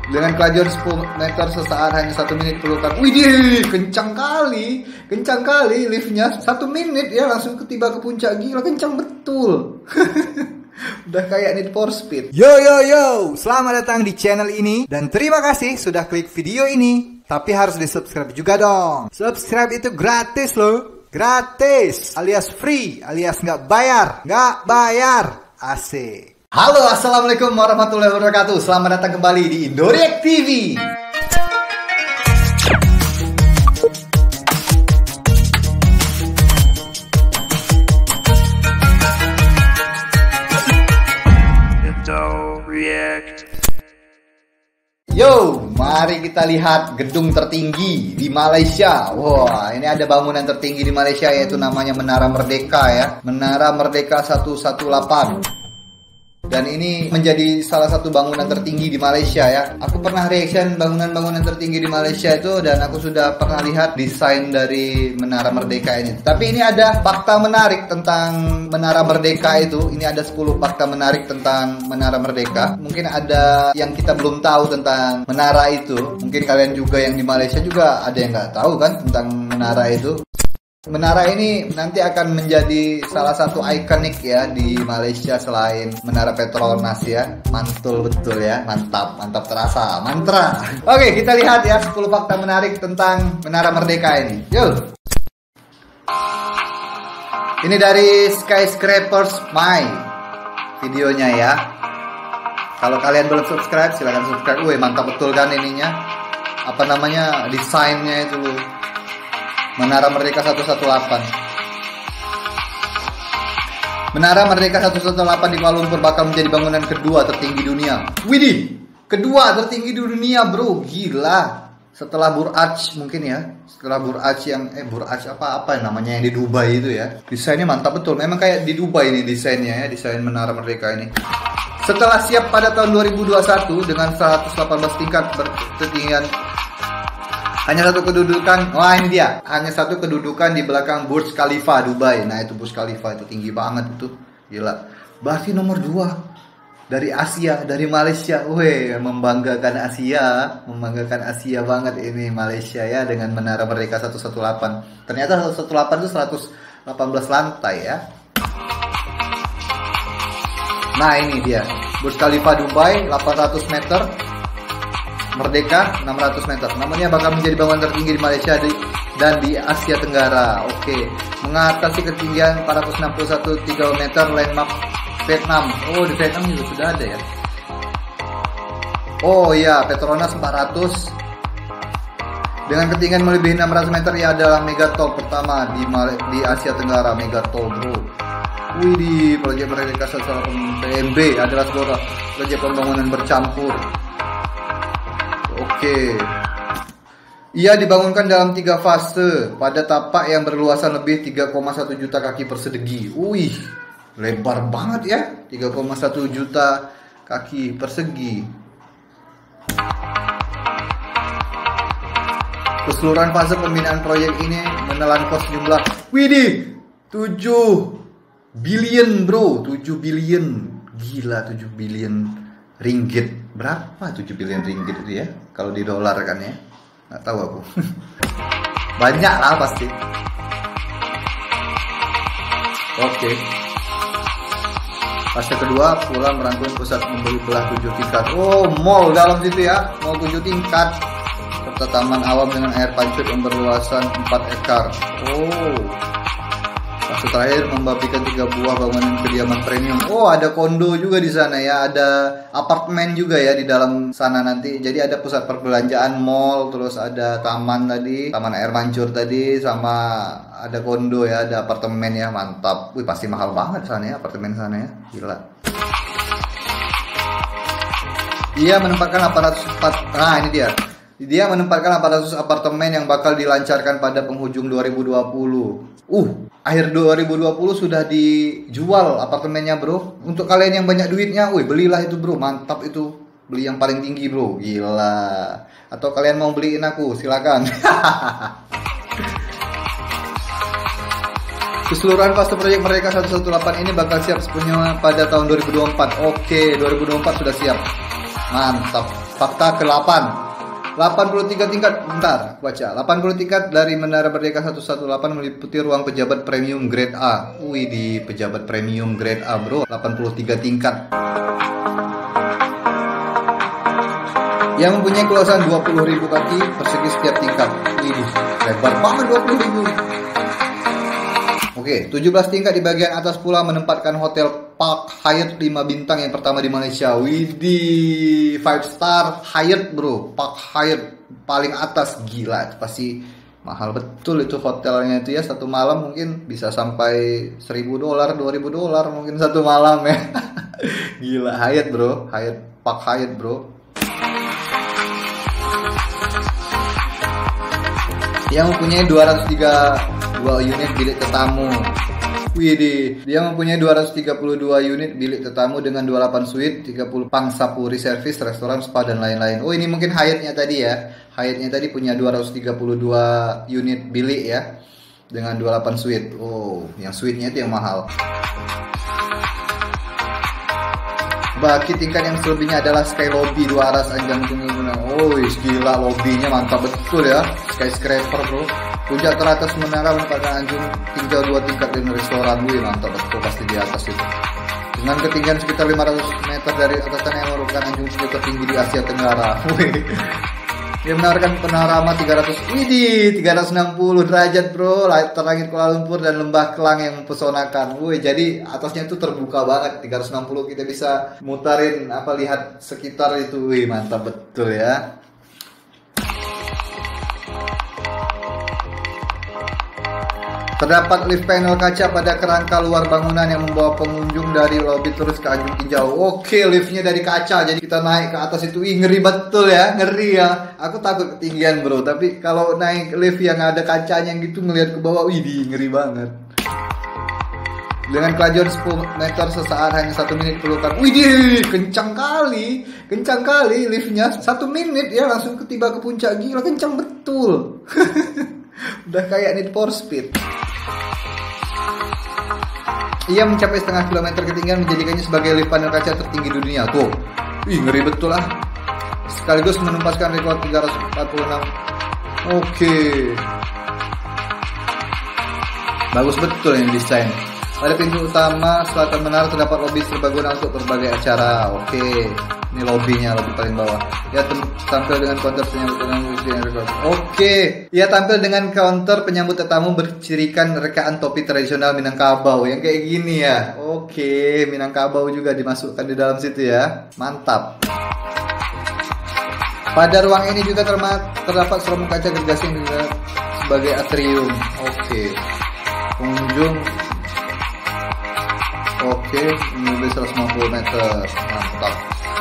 Dengan kelajuan 10 meter sesaat hanya 1 menit pelukan. Widih, kencang kali liftnya. 1 menit ya langsung tiba ke puncak. Gila, kencang betul. Udah kayak Need for Speed. Yo, selamat datang di channel ini. Dan terima kasih sudah klik video ini. Tapi harus di subscribe juga dong. Subscribe itu gratis loh. Gratis, alias free, alias nggak bayar. Asik. Halo, assalamualaikum warahmatullahi wabarakatuh. Selamat datang kembali di Indoreact TV. Yo, mari kita lihat gedung tertinggi di Malaysia. Wah, ini ada bangunan tertinggi di Malaysia, yaitu namanya Menara Merdeka ya. Menara Merdeka 118. Dan ini menjadi salah satu bangunan tertinggi di Malaysia ya. Aku pernah reaction bangunan-bangunan tertinggi di Malaysia itu, dan aku sudah pernah lihat desain dari Menara Merdeka ini. Tapi ini ada fakta menarik tentang Menara Merdeka itu. Ini ada 10 fakta menarik tentang Menara Merdeka. Mungkin ada yang kita belum tahu tentang menara itu. Mungkin kalian juga yang di Malaysia juga ada yang nggak tahu kan tentang menara itu. Menara ini nanti akan menjadi salah satu ikonik ya di Malaysia selain Menara Petronas ya. Mantul betul ya, mantap terasa, mantra. Oke, kita lihat ya 10 fakta menarik tentang Menara Merdeka ini. Yuk. Ini dari Skyscrapers My videonya ya. Kalau kalian belum subscribe, silahkan subscribe. Wih, mantap betul kan ininya. Apa namanya, desainnya itu loh. Menara Merdeka 118. Menara Merdeka 118 di Kuala Lumpur bakal menjadi bangunan kedua tertinggi dunia. Widih, kedua tertinggi di dunia bro, gila. Setelah Burj mungkin ya. Setelah Burj yang Burj apa namanya yang di Dubai itu ya. Desainnya mantap betul. Memang kayak di Dubai ini desainnya ya, desain Menara Merdeka ini. Setelah siap pada tahun 2021 dengan 118 tingkat berketinggian. Hanya satu kedudukan, ini dia. Hanya satu kedudukan di belakang Burj Khalifa Dubai. Nah itu Burj Khalifa itu tinggi banget itu. Gila. Berarti nomor 2 dari Asia, dari Malaysia. Weh, membanggakan Asia banget ini Malaysia ya dengan Menara Merdeka 118. Ternyata 118 itu 118 lantai ya. Nah ini dia. Burj Khalifa Dubai 800 meter. Merdeka 600 meter. Namanya bakal menjadi bangunan tertinggi di Malaysia dan di Asia Tenggara. Oke. Mengatasi ketinggian 461 meter landmark Vietnam. Oh, di Vietnam juga sudah ada ya. Oh iya, Petronas 400. Dengan ketinggian melebihi 600 meter, ia adalah megatol pertama di Asia Tenggara. Megatol bro. Widih, proyek Merdeka 118 PMB adalah sebuah proyek pembangunan bercampur. Oke. Ia dibangunkan dalam 3 fase pada tapak yang berluasan lebih 3,1 juta kaki persegi. Wih, lebar banget ya, 3,1 juta kaki persegi. Keseluruhan fase pembinaan proyek ini menelan kos jumlah, widih, 7 billion bro, 7 billion. Gila, 7 billion ringgit. Berapa 7 billion ringgit itu ya? Kalau di dolar kan ya? Nggak tahu aku. Banyak lah pasti. Oke. Fase kedua pula merangkum pusat membeli belah 7 tingkat. Oh, mall dalam situ ya. Mall 7 tingkat. Serta taman awam dengan air pancut yang berluasan 4 hektar. Oh. Fase terakhir membagikan 3 buah bangunan kediaman premium. Oh, ada kondo juga di sana ya, ada apartemen juga ya di dalam sana nanti. Jadi ada pusat perbelanjaan, mall, terus ada taman tadi, taman air mancur tadi, sama ada kondo ya, ada apartemen ya, mantap. Wih, pasti mahal banget sana ya, apartemen sana ya, gila. Dia menempatkan 804. Nah, ini dia. Dia menempatkan 800 apartemen yang bakal dilancarkan pada penghujung 2020. Akhir 2020 sudah dijual apartemennya bro. Untuk kalian yang banyak duitnya, belilah itu bro, mantap itu. Beli yang paling tinggi bro, gila. Atau kalian mau beliin aku, silakan. Keseluruhan fase proyek Merdeka 118 ini bakal siap sepenuhnya pada tahun 2024. Oke, 2024 sudah siap. Mantap. Fakta ke-8. 83 tingkat, bentar, baca. 80 tingkat dari Menara Merdeka 118 meliputi ruang pejabat premium grade A. Wih, di pejabat premium grade A, bro. 83 tingkat. Yang mempunyai keluasan 20.000 kaki persegi setiap tingkat. Wih, lebar banget 20.000. Oke, 17 tingkat di bagian atas pula menempatkan hotel Park Hyatt 5 bintang yang pertama di Malaysia. Widih, 5 star Hyatt, bro. Park Hyatt paling atas, gila. Itu pasti mahal betul itu hotelnya itu ya. Satu malam mungkin bisa sampai $1.000, $2.000 mungkin satu malam ya. Gila, Hyatt, bro. Hyatt, Park Hyatt, bro. Yang mempunyai 232 unit bilik tetamu. Widih, dia mempunyai 232 unit bilik tetamu dengan 28 suite, 30 pangsapuri service, restoran, spa, dan lain-lain. Oh, ini mungkin Hyatt-nya tadi ya. Hyatt-nya tadi punya 232 unit bilik ya, dengan 28 suite. Oh, yang suite-nya itu yang mahal. Bagi tingkat yang selebihnya adalah Sky Lobby 2 aras Anjang Tungguna. Oh, gila, lobbynya mantap betul ya. Skyscraper, bro. Puncak teratas menara menempatkan anjing tinjau 2 tingkat dan restoran. Wih, mantap betul, pasti di atas itu. Dengan ketinggian sekitar 500 meter dari atasan yang merupakan anjing tertinggi di Asia Tenggara. Wih. Dia menawarkan panorama 360 derajat, bro. Langit Kuala Lumpur dan lembah Kelang yang mempesonakan. Wih, jadi atasnya itu terbuka banget. 360 kita bisa mutarin lihat sekitar itu. Wih, mantap betul ya. Terdapat lift panel kaca pada kerangka luar bangunan yang membawa pengunjung dari lobi terus ke Anjung Tinjau. Oke, liftnya dari kaca, jadi kita naik ke atas itu. Ngeri betul ya, ngeri ya. Aku takut ketinggian, bro, tapi kalau naik lift yang ada kacanya gitu ngelihat ke bawah, ngeri banget. Dengan kelajuan 10 meter sesaat hanya 1 menit pelukan. Widih, kencang kali liftnya. 1 menit ya langsung tiba ke puncak. Gila, kencang betul. Udah kayak Need for Speed. Ia mencapai setengah kilometer ketinggian, menjadikannya sebagai lift panel kaca tertinggi di dunia. Tuh, ngeri betul lah. Sekaligus menumpaskan rekor 346. Oke. Bagus betul yang desain. Pada pintu utama selatan menara terdapat lobi serbaguna untuk berbagai acara. Oke. Ini lobbynya, lobby paling bawah. Ya, tampil dengan counter penyambut tetamu. Oke. Ya, tampil dengan counter penyambut tetamu bercirikan rekaan topi tradisional Minangkabau yang kayak gini ya. Oke, Minangkabau juga dimasukkan di dalam situ ya. Mantap. Pada ruang ini juga terdapat serombong kaca gergasi yang juga sebagai atrium. Oke. Pengunjung. Oke, ini 150 meter. Mantap.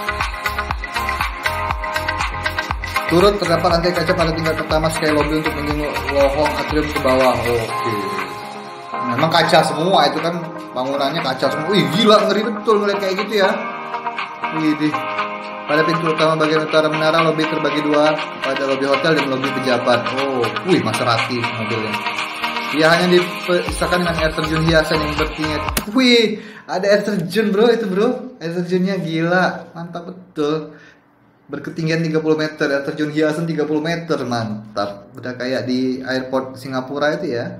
Turut terdapat lantai kaca pada tingkat pertama Sky Lobby untuk menjenguk lohong atrium ke bawah. Oke. Memang kaca semua itu kan, bangunannya kaca semua. Wih, gila, ngeri betul ngeliat kayak gitu ya. Widih. Pada pintu utama bagian utara menara, lobby terbagi 2 pada lobby hotel dan lobby pejabat. Oh, wih, Maserati mobilnya. Ia hanya dipisahkan dengan air terjun hiasan yang bertingkat. Wih, ada air terjun, bro, itu, bro. Air terjunnya gila, mantap betul. Berketinggian 30 meter, air terjun hiasan 30 meter, mantap. Udah kayak di airport Singapura itu ya.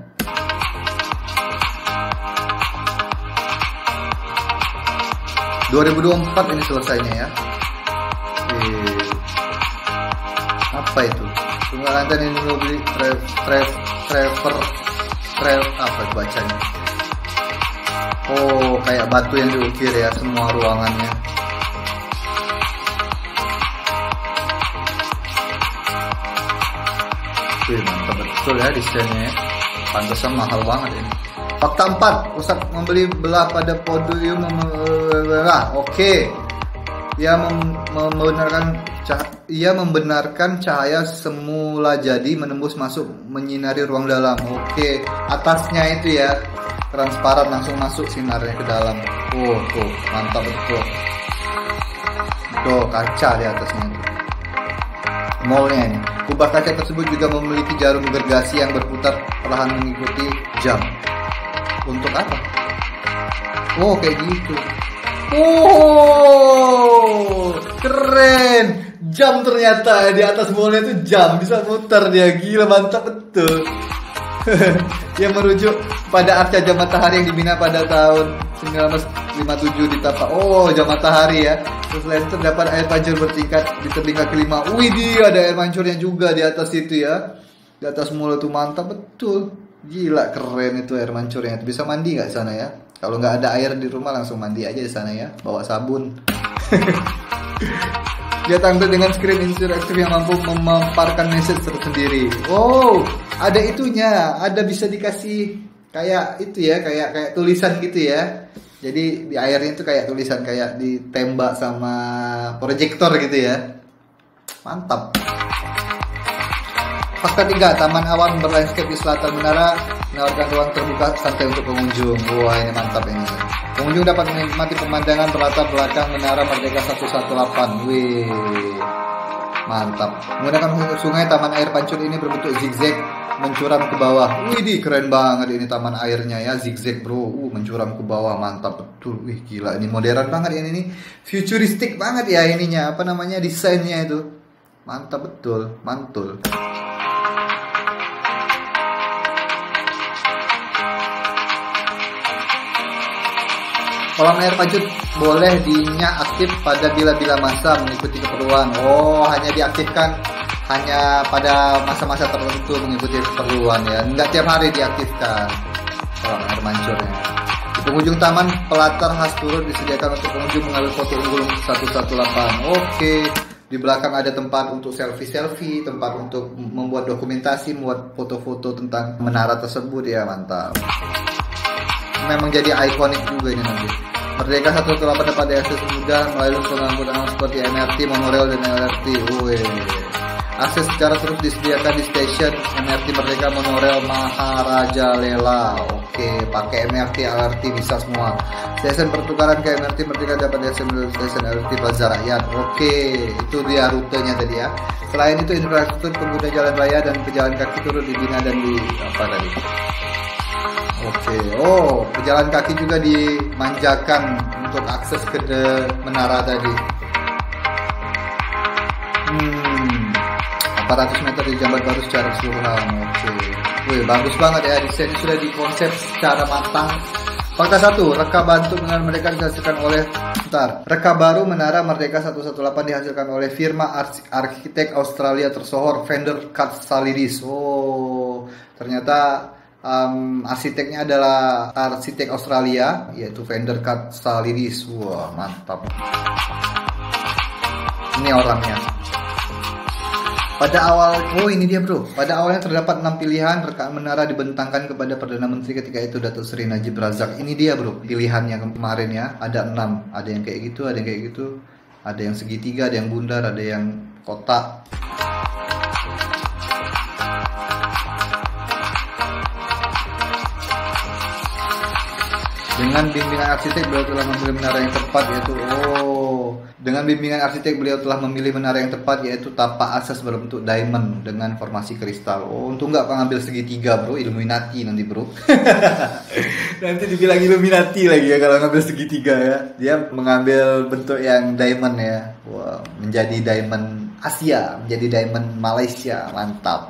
...2024 ini selesainya ya. Apa itu? Tunggal lantai ini mau beli apa itu bacanya? Oh, kayak batu yang diukir ya semua ruangannya. Wih, mantap betul ya desainnya. Pantesan mahal banget ini. Fakta 4, pusat membeli belah pada podium Oke. Ia membenarkan cahaya semula jadi menembus masuk menyinari ruang dalam. Oke, atasnya itu ya transparan, langsung masuk sinarnya ke dalam. Oh, tuh mantap betul. Tuh kaca di atasnya itu. Mallnya ini. Kubah kaca tersebut juga memiliki jarum gergasi yang berputar perlahan mengikuti jam. Untuk apa? Oh, kayak gitu. Oh, keren. jam ternyata di atas mallnya itu jam, bisa muter dia, gila mantap betul. Yang merujuk pada arca jam matahari yang dibina pada tahun 1957 di tapak. Oh, jam matahari ya. Terus selain itu terdapat air mancur bertingkat di tebing kaki 5. Wih, dia ada air mancurnya juga di atas itu ya. Di atas mall itu mantap betul. Gila keren itu air mancurnya. Bisa mandi nggak sana ya? Kalau nggak ada air di rumah langsung mandi aja di sana ya. Bawa sabun. Dia tampil dengan screen interaktif yang mampu memaparkan message tersendiri. Oh, ada itunya, ada bisa dikasih kayak itu ya, kayak tulisan gitu ya. Jadi di airnya itu kayak tulisan, kayak ditembak sama proyektor gitu ya. Mantap. Fakta 3, taman awan berlandscape di selatan menara menawarkan ruang terbuka santai untuk pengunjung. Wah, ini mantap ini. Pengunjung dapat menikmati pemandangan berlatar belakang menara Merdeka 118. Wih, mantap. Menggunakan sungai, taman air pancur ini berbentuk zigzag mencuram ke bawah. Wih, keren banget ini taman airnya ya, zigzag bro. Mencuram ke bawah, mantap betul. Wih, gila, ini modern banget ini nih. Futuristik banget ya ininya, apa namanya, desainnya itu. Mantap betul, mantul. Kolam air pancur boleh dinyak aktif pada bila-bila masa mengikuti keperluan. Oh, hanya diaktifkan hanya pada masa-masa tertentu mengikuti keperluan ya. Enggak tiap hari diaktifkan kolam air mancurnya. Di penghujung taman, pelatar khas turut disediakan untuk pengunjung mengambil foto unggul 118. Oke. Di belakang ada tempat untuk selfie-selfie, tempat untuk membuat dokumentasi, membuat foto-foto tentang menara tersebut ya, mantap. Memang jadi ikonik juga ini nanti. Merdeka 118 dapat diakses mudah melalui pengangkutan seperti MRT, monorail, dan LRT. Akses secara terus disediakan di stasiun MRT Merdeka, monorail, Maharaja Lela. Oke, pakai MRT, LRT bisa semua. Stasiun pertukaran ke MRT Merdeka dapat diakses melalui stasiun LRT Plaza Rakyat. Oke, itu dia rutenya tadi ya. Selain itu, infrastruktur pengguna jalan raya dan pejalan kaki turut dibina dan di apa tadi? Oke, oh, pejalan kaki juga dimanjakan untuk akses ke menara tadi. 400 meter dijambat baru secara keseluruhan. Oke, wih, bagus banget ya, desainnya sudah dikonsep secara matang. Fakta 1, reka bantu menara Merdeka dihasilkan oleh reka baru menara Merdeka 118 dihasilkan oleh firma arsitek Australia tersohor Vander Katsalidis. Oh, ternyata arsiteknya adalah arsitek Australia, yaitu Vander Katsalidis. Wah, mantap. Ini orangnya. Pada awal, oh ini dia bro. Pada awalnya terdapat 6 pilihan rekaan menara dibentangkan kepada Perdana Menteri ketika itu, Datuk Seri Najib Razak. Ini dia bro, pilihannya kemarin ya. Ada 6, ada yang kayak gitu, ada yang kayak gitu, ada yang segitiga, ada yang bundar, ada yang kotak. Dengan bimbingan arsitek beliau telah memilih menara yang tepat, yaitu tapak asas berbentuk diamond dengan formasi kristal. Oh, untung nggak ngambil segitiga bro, Illuminati nanti bro. Nanti dibilang Illuminati lagi ya kalau ngambil segitiga ya. Dia mengambil bentuk yang diamond ya. Wow, menjadi diamond Asia, menjadi diamond Malaysia, mantap.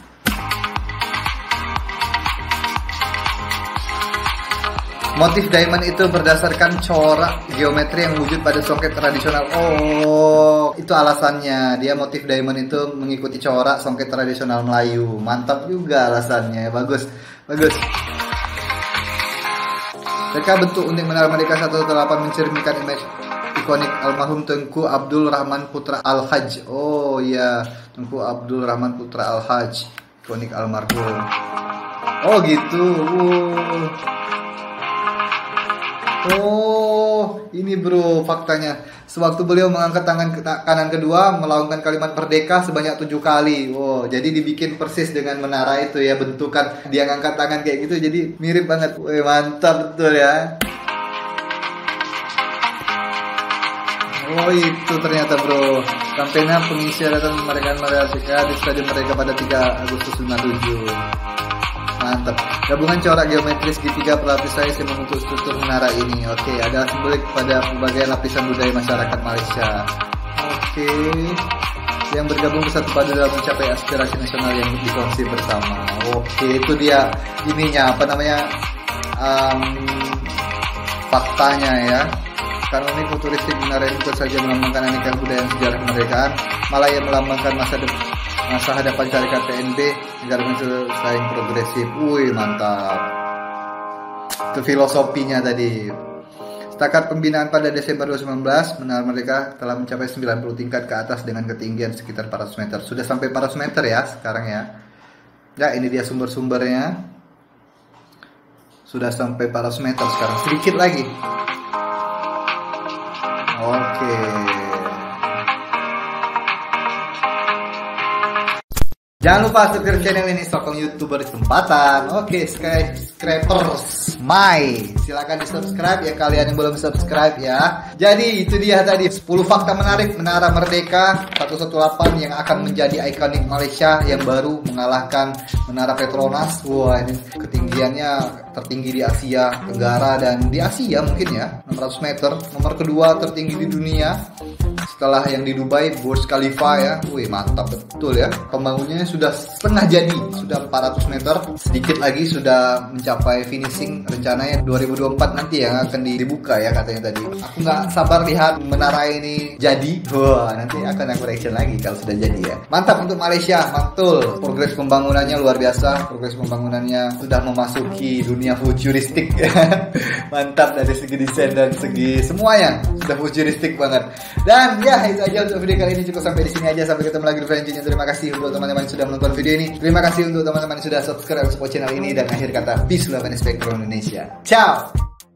Motif diamond itu berdasarkan corak geometri yang wujud pada songket tradisional. Oh, itu alasannya. Dia motif diamond itu mengikuti corak songket tradisional Melayu. Mantap juga alasannya. Bagus, bagus. Reka bentuk unik menara Merdeka 118 mencerminkan image ikonik almarhum Tengku Abdul Rahman Putra Al-Haj. Oh iya, Tengku Abdul Rahman Putra Al-Haj, ikonik almarhum. Oh gitu. Oh, ini bro faktanya. Sewaktu beliau mengangkat tangan kanan kedua melaungkan kalimat merdeka sebanyak 7 kali. Oh, jadi dibikin persis dengan menara itu ya, bentukan dia ngangkat tangan kayak gitu, jadi mirip banget. Wih, mantap betul ya. Oh, itu ternyata bro. Kampanye pengisyarat kemerdekaan Merdeka di Stadion Merdeka pada 3 Agustus 57. Mantap. Gabungan corak geometris segitiga pelapis saya membentuk struktur menara ini. Oke, ada simbolik pada berbagai lapisan budaya masyarakat Malaysia. Oke, yang bergabung bersatu padu dalam mencapai aspirasi nasional yang dikongsi bersama. Oke, itu dia ininya, apa namanya, faktanya ya. Karena ini futuristik benar bukan saja melambangkan aneka budaya dan sejarah kemerdekaan, malah yang melambangkan masa hadapan syarikat PNB, negara saling progresif. Wih, mantap. Itu filosofinya tadi. Setakat pembinaan pada Desember 2019, Menara Merdeka telah mencapai 90 tingkat ke atas dengan ketinggian sekitar 400 meter. Sudah sampai 400 meter ya sekarang ya. Ya, ini dia sumber-sumbernya. Sudah sampai 400 meter sekarang. Sedikit lagi. Oke. Jangan lupa subscribe channel ini, sokong YouTuber di tempatan. Oke, Scrapers My. Silakan di subscribe ya kalian yang belum subscribe ya. Jadi itu dia tadi 10 fakta menarik Menara Merdeka 118 yang akan menjadi ikonik Malaysia yang baru mengalahkan Menara Petronas. Wah, ini ketinggiannya tertinggi di Asia Tenggara dan di Asia mungkin ya, 600 meter. Nomor kedua tertinggi di dunia setelah yang di Dubai, Burj Khalifa ya. Wih, mantap betul ya. Pembangunannya sudah setengah jadi, sudah 400 meter. Sedikit lagi sudah mencapai finishing, rencananya 2024 nanti yang akan dibuka ya katanya tadi. Aku nggak sabar lihat menara ini jadi. Wah, nanti akan aku reaction lagi kalau sudah jadi ya. Mantap untuk Malaysia, mantul. Progres pembangunannya luar biasa. Progres pembangunannya sudah memasuki dunia futuristik ya. Mantap dari segi desain dan segi semuanya sudah futuristik banget. Dan ya, itu aja untuk video kali ini, cukup sampai di sini aja. Sampai ketemu lagi di video selanjutnya. Terima kasih untuk teman-teman yang sudah menonton video ini. Terima kasih untuk teman-teman yang sudah subscribe support channel ini, dan akhir kata peace, love and respect from Indonesia. Ciao.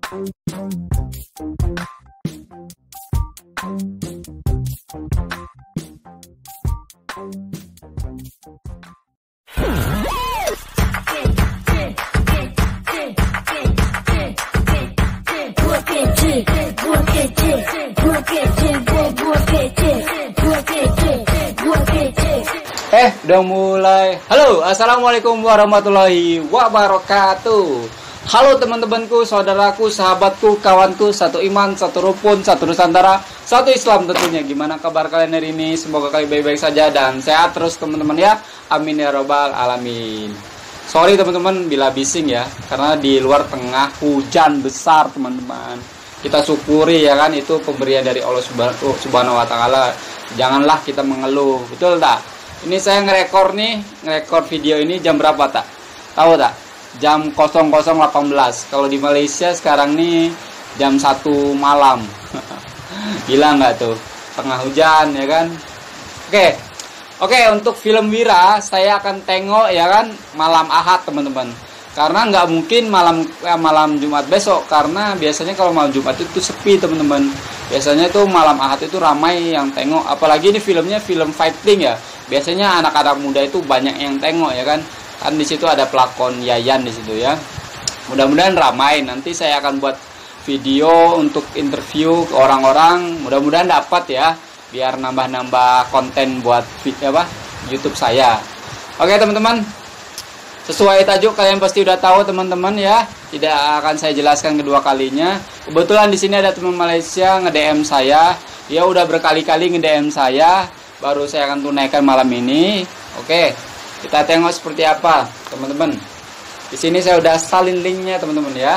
Udah mulai. Halo, assalamualaikum warahmatullahi wabarakatuh. Halo teman-temanku, saudaraku, sahabatku, kawanku, satu iman, satu rukun, satu Nusantara, satu Islam tentunya. Gimana kabar kalian hari ini? Semoga kalian baik-baik saja dan sehat terus teman-teman ya. Amin ya robbal alamin. Sorry teman-teman bila bising ya, karena di luar tengah hujan besar teman-teman. Kita syukuri ya kan, itu pemberian dari Allah Subhanahu wa taala. Janganlah kita mengeluh, betul tak? Ini saya ngerekor video ini jam berapa tak? Tahu tak? Jam 00.18. Kalau di Malaysia sekarang nih jam 1 malam. Gila nggak tuh? Tengah hujan ya kan? Oke, untuk film Wira saya akan tengok ya kan malam Ahad teman-teman. Karena nggak mungkin malam Jumat besok, karena biasanya kalau malam Jumat itu sepi teman-teman. Biasanya tuh malam Ahad itu ramai yang tengok. Apalagi ini filmnya film fighting ya. Biasanya anak-anak muda itu banyak yang tengok ya kan. Kan di situ ada pelakon Yayan di situ ya. Mudah-mudahan ramai. Nanti saya akan buat video untuk interview ke orang-orang. Mudah-mudahan dapat ya, biar nambah-nambah konten buat YouTube saya. Oke teman-teman. Sesuai tajuk kalian pasti udah tahu teman-teman ya. Tidak akan saya jelaskan kedua kalinya. Kebetulan di sini ada teman Malaysia nge-DM saya. Dia udah berkali-kali nge-DM saya. Baru saya akan tunaikan malam ini. Oke, kita tengok seperti apa teman-teman. Di sini saya udah salin linknya teman-teman ya.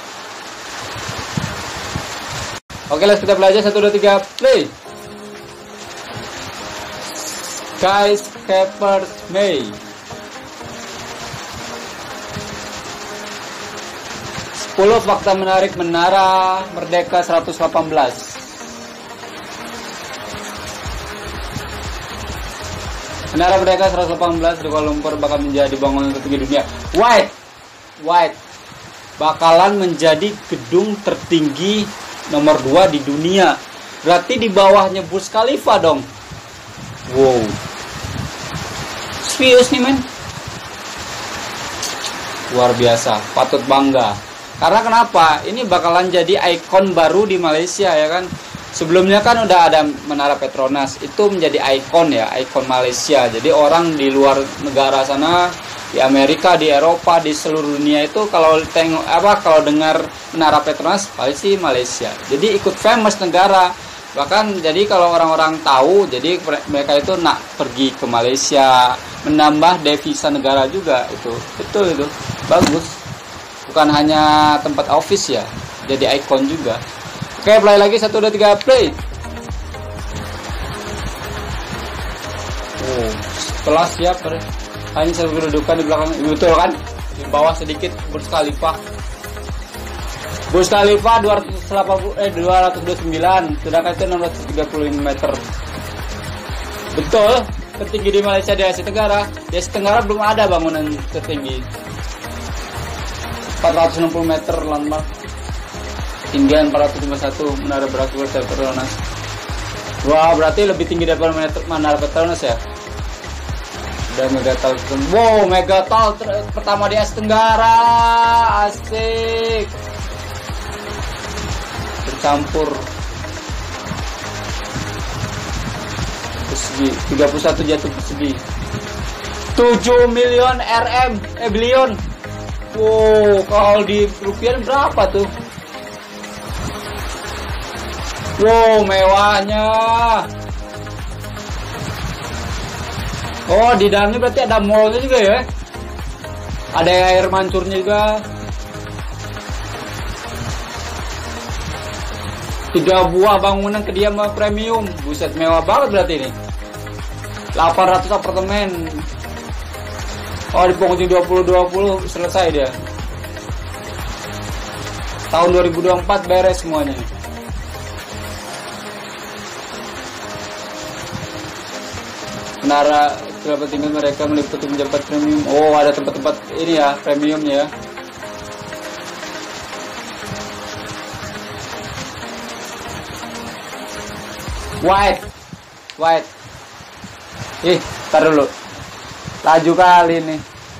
Oke, let's kita belajar 1, 2, 3, play. Skyscrapers May. 10 fakta menarik Menara Merdeka 118. Menara Merdeka 118 di Kuala Lumpur bakal menjadi bangunan tertinggi dunia. White bakalan menjadi gedung tertinggi nomor 2 di dunia. Berarti di bawahnya Burj Khalifa dong. Wow. Serius nih men. Luar biasa, patut bangga. Karena kenapa? Ini bakalan jadi ikon baru di Malaysia ya kan. Sebelumnya kan udah ada Menara Petronas, itu menjadi ikon ya, ikon Malaysia. Jadi orang di luar negara sana, di Amerika, di Eropa, di seluruh dunia itu kalau dengar Menara Petronas pasti Malaysia. Jadi ikut famous negara. Bahkan jadi kalau orang-orang tahu, jadi mereka itu nak pergi ke Malaysia, menambah devisa negara juga itu. Betul itu. Bagus. Bukan hanya tempat office ya, jadi ikon juga. Oke, play lagi 1 2 3 play. Oh, setelah siap hanya saya kedudukan di belakang, betul kan? Di bawah sedikit Burj Khalifa. Burj Khalifa 229, sedangkan itu 635 meter. Betul, tertinggi di Malaysia di Asia Tenggara. Di Asia Tenggara belum ada bangunan tertinggi. 460 meter landmark. Ketinggian 451 Menara Petronas. Wah, berarti lebih tinggi daripada Menara Petronas ya. Udah Megatall. Wow, Megatall pertama di Asia Tenggara. Asik. Bercampur persegi 31 jatuh persegi 7 miliar billion. Wow, kalau di rupiah berapa tuh? Wow, mewahnya. Oh, di dalamnya berarti ada mallnya juga ya? Ada air mancurnya juga. 3 buah bangunan kediaman premium. Buset, mewah banget berarti ini. 800 apartemen. Oh, di penghujung 2020 selesai dia. Tahun 2024 beres semuanya. Menara kerabat tinggal mereka meliputi pejabat premium. Oh, ada tempat-tempat ini ya, premiumnya ya. White. Tar dulu. Laju kali ini.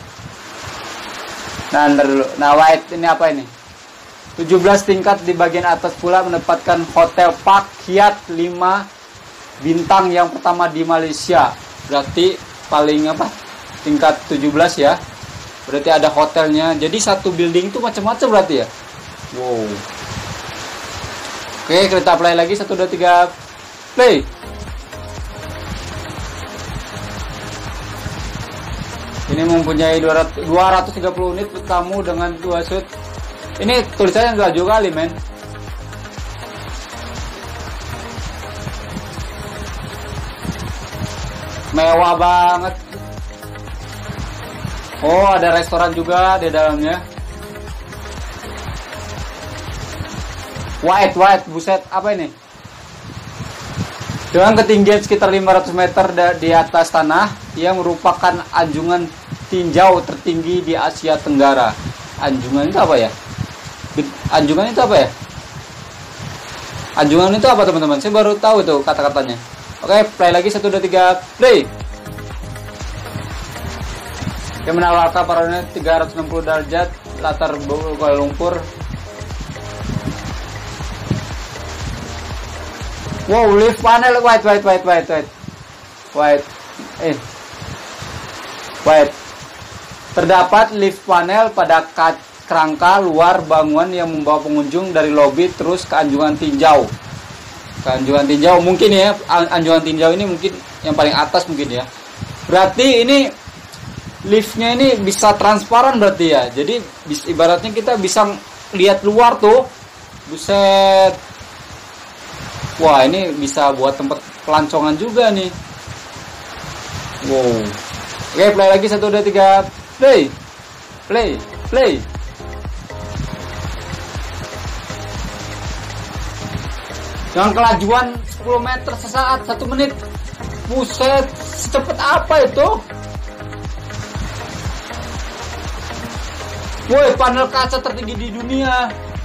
Nah, ntar dulu. Nah, White ini apa ini? 17 tingkat di bagian atas pula menempatkan Hotel Park Hyatt 5 bintang yang pertama di Malaysia. Berarti paling apa? Tingkat 17 ya. Berarti ada hotelnya. Jadi satu building itu macam-macam berarti ya. Wow. Oke, kita play lagi 1 2 3 play. Ini mempunyai 230 unit tamu dengan 2 suite. Ini tulisannya laju kali, men. Mewah banget. Oh, ada restoran juga di dalamnya. White, buset, apa ini? Dengan ketinggian sekitar 500 meter di atas tanah, ia merupakan anjungan tinjau tertinggi di Asia Tenggara. Anjungan itu apa ya? Anjungan itu apa ya? Anjungan itu apa, teman-teman? Saya baru tahu tuh kata-katanya. Oke, play lagi 1 2 3 play. Yang menawarkan parahnya 360 derajat latar Kuala Lumpur. Wow, lift panel white. Terdapat lift panel pada kerangka luar bangunan yang membawa pengunjung dari lobi terus ke anjungan tinjau. Mungkin ya, anjungan tinjau ini mungkin yang paling atas mungkin ya. Berarti ini liftnya ini bisa transparan berarti ya. Jadi ibaratnya kita bisa lihat luar tuh. Buset. Wah, ini bisa buat tempat pelancongan juga nih. Wow. Oke, play lagi 1 2 3 play. Dengan kelajuan 10 meter sesaat 1 menit. Buset, secepat apa itu? Woi, panel kaca tertinggi di dunia.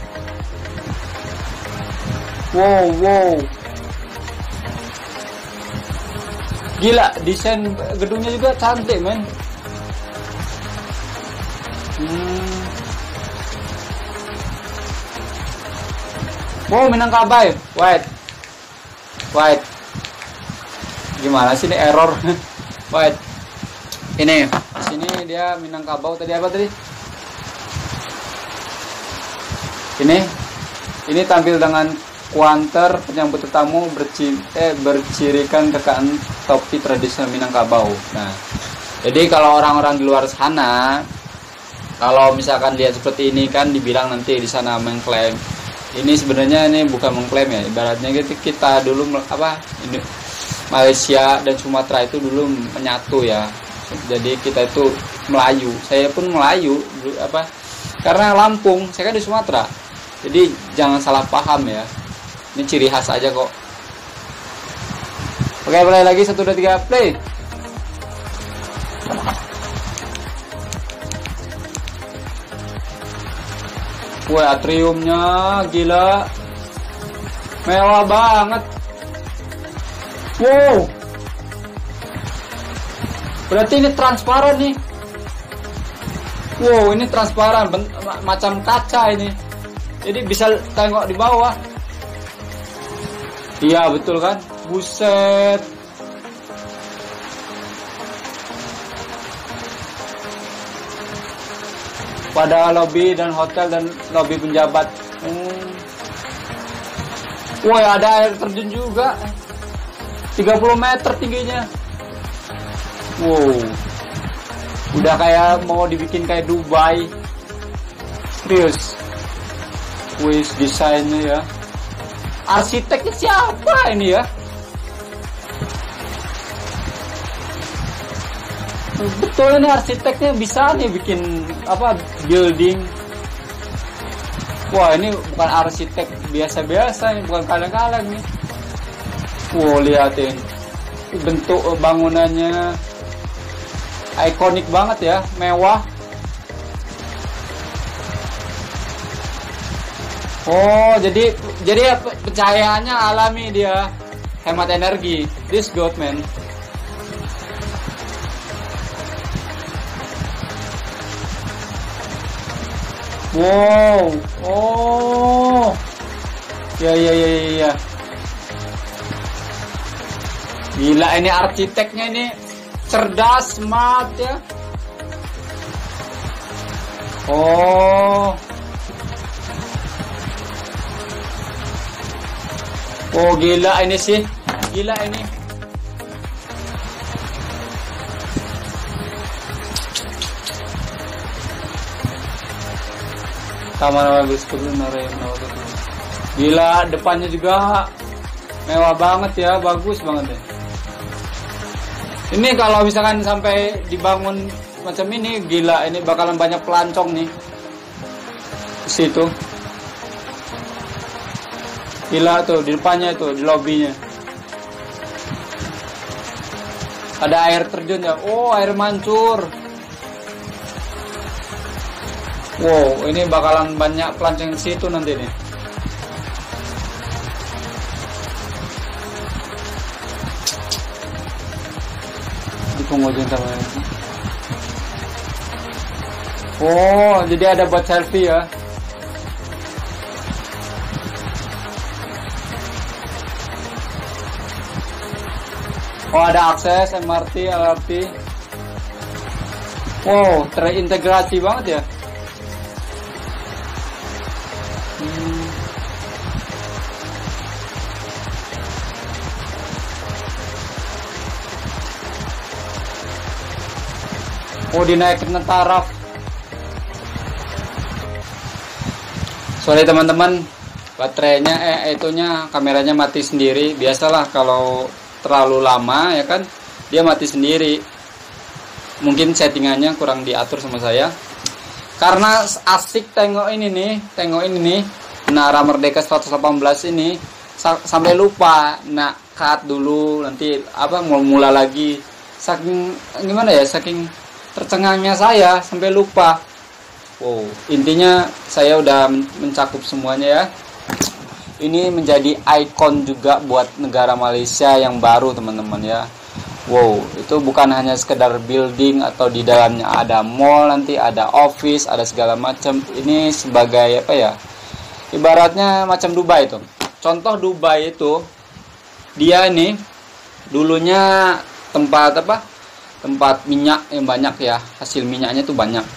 Wow. Gila, desain gedungnya juga cantik, men. Wow, Minangkabau. White. Gimana sih ini error? White. Ini, di sini dia Minangkabau tadi apa tadi? Ini tampil dengan Kuanter penyambut tamu bercirikan kekaan topi tradisional Minangkabau. Nah, jadi kalau orang-orang di luar sana, kalau misalkan lihat seperti ini kan dibilang nanti di sana mengklaim. Ini sebenarnya ini bukan mengklaim ya, ibaratnya kita dulu ini Malaysia dan Sumatera itu dulu menyatu ya. Jadi kita itu Melayu. Saya pun Melayu karena Lampung, saya kan di Sumatera. Jadi jangan salah paham ya. Ini ciri khas aja kok. Oke, play lagi 1 2 3 play. Wah, atriumnya gila. Mewah banget. Wow. Berarti ini transparan nih. Wow, ini transparan macam kaca ini. Jadi bisa tengok di bawah. Iya, betul kan? Buset. Pada lobi dan hotel dan lobi penjabat. Wah, ada air terjun juga. 30 meter tingginya. Wow. Udah kayak mau dibikin kayak Dubai. Serius. Wih, desainnya ya. Arsiteknya siapa ini ya? Betul, ini arsiteknya bisa nih bikin building. Wah, ini bukan arsitek biasa-biasa, ini bukan kaleng-kaleng nih. Wow, liatin bentuk bangunannya ikonik banget ya, mewah. Oh, jadi pencahayaannya alami dia, hemat energi. This good man. Wow, oh, ya. Gila, ini arsiteknya ini cerdas, smart ya. Oh, gila ini sih. Gila ini. Kamar bagus Gila, depannya juga mewah banget ya, bagus banget ya. Ini kalau misalkan sampai dibangun macam ini, gila, ini bakalan banyak pelancong nih di situ. Gila tuh, di depannya itu, di lobinya. Ada air terjun ya. Oh, air mancur. Wow, ini bakalan banyak pelancong di situ nanti nih. Di penghujung taman. Oh, jadi ada buat selfie ya. Oh, ada akses MRT, LRT. Wow, terintegrasi banget ya. Oh, dinaikin taraf. Sorry teman-teman, baterainya kameranya mati sendiri. Biasalah kalau terlalu lama ya kan, dia mati sendiri. Mungkin settingannya kurang diatur sama saya. Karena asik tengok ini nih, Menara Merdeka 118 ini sampai lupa. Nah, cut dulu, nanti mula lagi. Saking tercengangnya saya sampai lupa. Wow, intinya saya udah mencakup semuanya ya. Ini menjadi ikon juga buat negara Malaysia yang baru teman-teman ya. Wow, itu bukan hanya sekedar building atau di dalamnya ada mall, nanti ada office, ada segala macam. Ini sebagai ibaratnya macam Dubai itu. Contoh Dubai itu, dia ini dulunya tempat minyak yang banyak ya, hasil minyaknya itu banyak.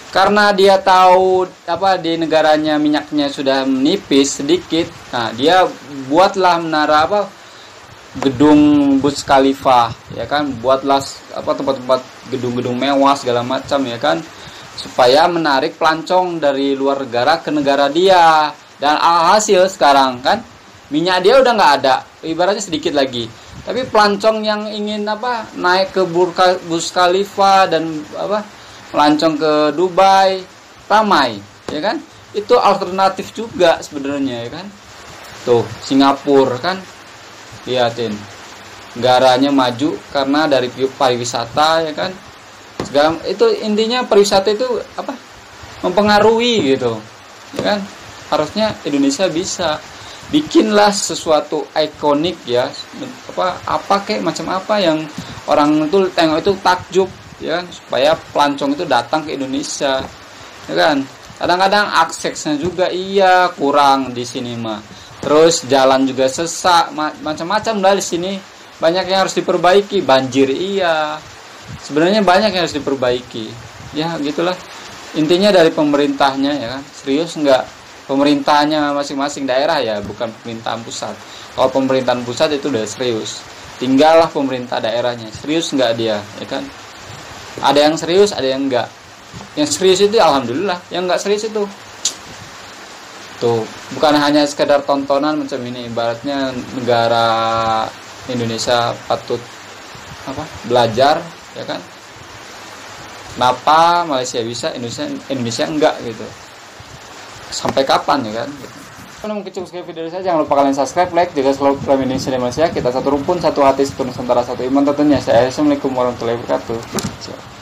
Karena dia tahu di negaranya minyaknya sudah menipis sedikit, nah dia buatlah menara gedung Burj Khalifa, ya kan, buatlah tempat-tempat gedung-gedung mewah segala macam, ya kan, supaya menarik pelancong dari luar negara ke negara dia. Dan alhasil sekarang kan minyak dia udah nggak ada, ibaratnya sedikit lagi, tapi pelancong yang ingin naik ke Burj Khalifa dan melancong ke Dubai ramai, ya kan. Itu alternatif juga sebenarnya, ya kan. Tuh Singapura kan, lihatin, negaranya maju karena dari pariwisata, ya kan. Segala itu intinya, pariwisata itu mempengaruhi gitu, ya kan. Harusnya Indonesia bisa bikinlah sesuatu ikonik, ya, kayak macam apa yang orang itu tengok itu takjub, ya kan, supaya pelancong itu datang ke Indonesia, ya kan. Kadang-kadang aksesnya juga kurang di sini mah. Terus jalan juga sesak, macam-macam lah di sini. Banyak yang harus diperbaiki, banjir sebenarnya banyak yang harus diperbaiki. Ya gitulah. Intinya dari pemerintahnya, ya kan. Serius enggak? Pemerintahnya masing-masing daerah, ya, bukan pemerintahan pusat. Kalau pemerintahan pusat itu udah serius. Tinggallah pemerintah daerahnya, serius enggak dia, ya kan. Ada yang serius, ada yang enggak. Yang serius itu alhamdulillah, yang enggak serius itu tuh bukan hanya sekedar tontonan macam ini. Ibaratnya negara Indonesia patut belajar, ya kan. Kenapa Malaysia bisa, Indonesia enggak gitu. Sampai kapan, ya kan? Kalau mungkin cukup sekian video saya, jangan lupa kalian subscribe, like, jaga selalu program Indonesia dan Malaysia. Kita satu rumpun, satu hati, satu nusantara, satu iman tentunya. Assalamualaikum warahmatullahi wabarakatuh.